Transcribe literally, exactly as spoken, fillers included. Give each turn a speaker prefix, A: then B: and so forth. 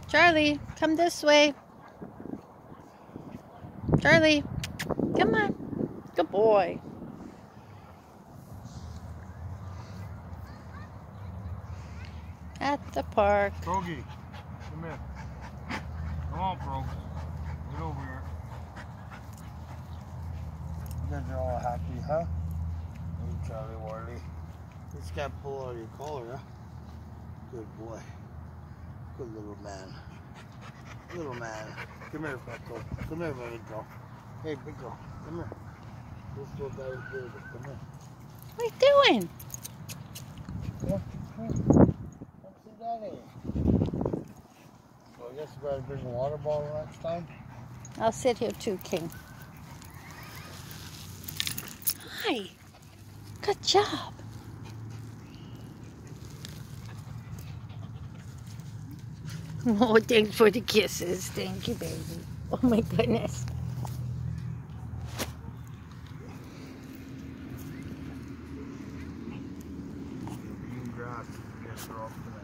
A: Charlie, come this way. Charlie, come on. Good boy. At the park.
B: Froggy, come here. Come on, Froggy. Get over here. You guys are all happy, huh? Hey, Charlie Warley. Just can't pull out your collar, huh? Good boy. Good little man. Little man. Come here, Petco. Come here, big girl. Hey, big girl. Come here. This little guy is good. Come here.
A: What are you doing?
B: Yeah. Come see Daddy. Well, I guess you better bring a water bottle next time.
A: I'll sit here too, King. Hi. Good job. Oh, thanks for the kisses. Thank you, baby. Oh my goodness.
B: Green grass. Yes, we're off.